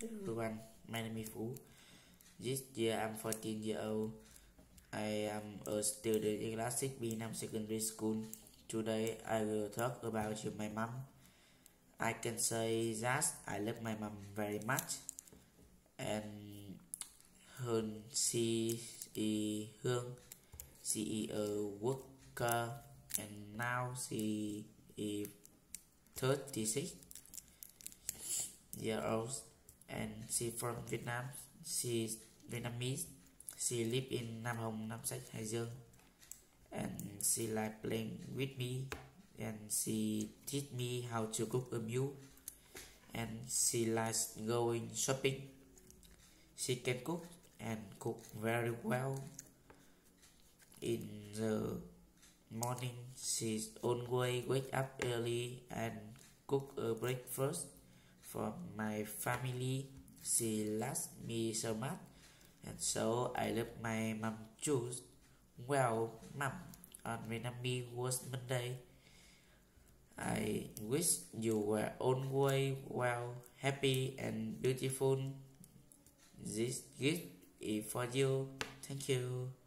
Everyone, my name is Phú. This year I'm 14 years old. I am a student in class 6B secondary school. Today I will talk about my mom. I can say that I love my mom very much, and she is a worker, and now she is 36 years old, and she from Vietnam. She is Vietnamese. She live in Nam Hồng, Nam Sách, Hải Dương, and she like playing with me, and she teach me how to cook a meal, and she likes going shopping. She can cook and cook very well. In the morning, she always wake up early and cook a breakfast for my family. She loves me so much, and so I love my mom too. Well, mom, on Vietnamese was Monday. I wish you were always well, happy and beautiful. This gift is for you. Thank you.